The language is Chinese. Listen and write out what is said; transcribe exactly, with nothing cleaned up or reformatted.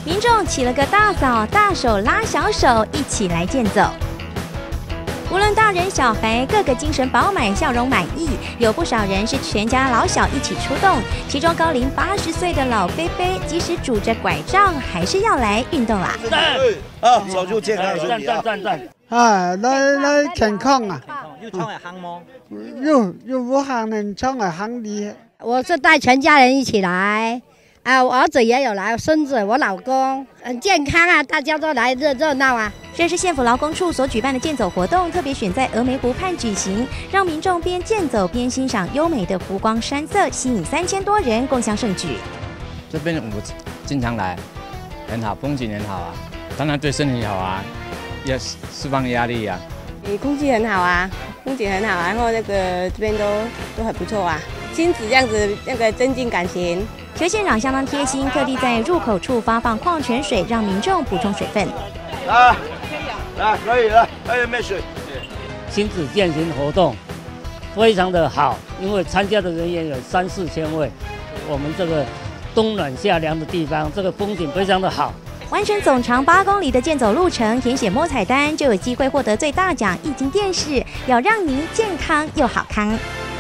民众起了个大早，大手拉小手，一起来健走。无论大人小孩，个个精神饱满，笑容满意。有不少人是全家老小一起出动，其中高龄八十岁的老伯伯，即使拄着拐杖，还是要来运动啦。 啊，早就健康身体啊！ 赞赞啊，来来健康啊！ 要唱来夯吗？ 又又不喊能唱来夯的。 我是带全家人一起来。 啊，我儿子也有来，孙子，我老公，很健康啊，大家都来热热闹啊。 这是县府劳工处所举办的健走活动，特别选在峨眉湖畔举行，让民众边健走边欣赏优美的湖光山色，吸引三千多人共襄盛举。 这边我经常来，很好，风景很好啊，当然对身体好啊，要释放压力啊。 诶，空气很好啊，风景很好，然后那个这边都都很不错啊，亲子这样子那个增进感情。 邱县长相当贴心，特地在入口处发放矿泉水，让民众补充水分。 来，来，可以了，还有没水？ 亲子健行活动非常的好，因为参加的人员有三四千位，我们这个冬暖夏凉的地方，这个风景非常的好。 完成总长八公里的健走路程，填写摸彩单就有机会获得最大奖——液晶电视，要让您健康又好康。